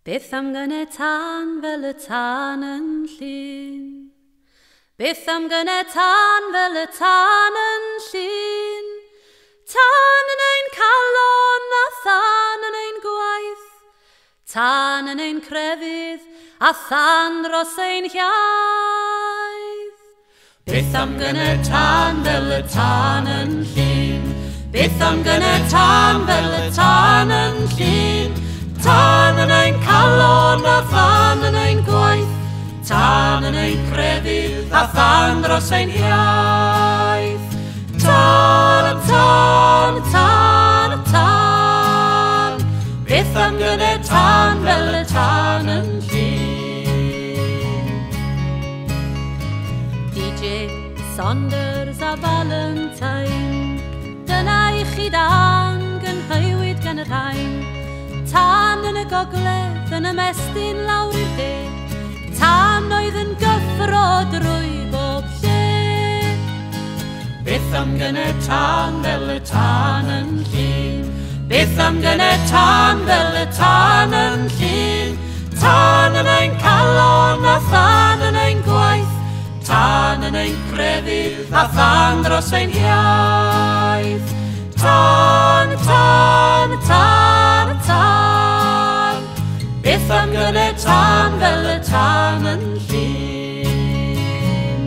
Beth am gynne tan fel y tan yn llun. Beth am gynne tan fel y tan yn llun. Tan yn ein calon a than yn ein gwaith. Tan yn ein crefydd a than dros ein hiaith. Beth am gynne tan fel y tan yn llun. Beth am gynne tan fel y tan yn llun. Tan yn ein calon a than yn ein gwaith. Tan yn ein crefydd a than dros ein hiaith. Tan, tan, tan, tan. Beth am gynne tan fel y tan yn llun. DJ Saunders a Valentine, dyna i chi dan gynhywyd gan y rhain. Tan yn y gogledd yn ymestyn lawr i'r de. Tan oedd yn gyffro drwy bob lle. Beth am gynne tan fel y tan yn llun. Beth am gynne tan fel y tan yn llun. Tan yn ein calon a than yn ein gwaith. Tan yn ein crefydd a than dros ein hiaith. Tan, tan, tan, tan. Beth am gynne tan fel y tan yn llun.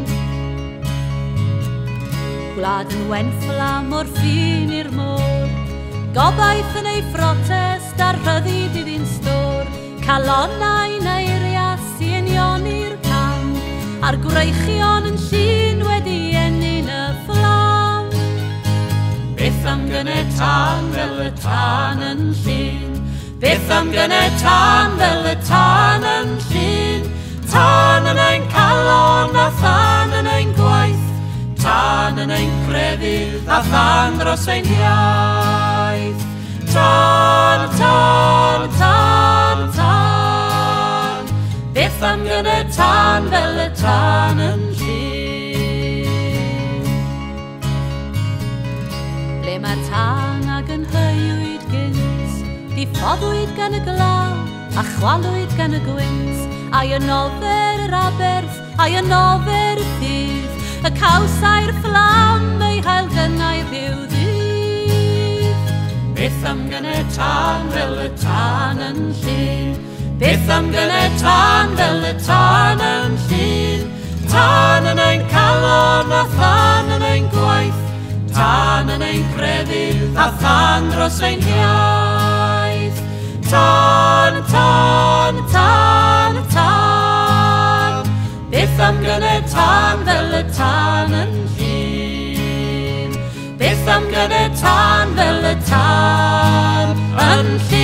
Gwlad yn wenfflam o'r ffin i'r môr. Gobaith yn ei protest a rhyddid iddi'n stor. Calonnau neirias i unioni'r cam. A'r gwreichion yn llun wedi enni'n y fflam. Beth am gynne tan fel y tan yn llun. Beth am gynne tan fel y tan yn llun. Tan yn ein calon a than yn ein gwaith. Tan yn ein crefydd a than dros ein hiaith. Tan, tan, tan, tan. Beth am gynne tan fel y tan yn llun. Ble mae'r tan ag yn hywyd gynt, diffoddwyd gan y glaw a chwalwyd gan y gwynt. A'i ynofer yr aberth, a'i ynofer y ffydd. Y cawsau'r fflam ei hael gynnau rhyw ddydd. Beth am gynne tan fel y tan yn llun. Beth am gynne tan fel y tan yn llun. Tan yn ein calon a than yn ein gwaith. Tan yn ein crefydd a than dros ein hiaith. Tan, tan, tan, tan. Beth am gynne tan fel y tan yn llun. Beth am gynne tan fel y tan yn llun.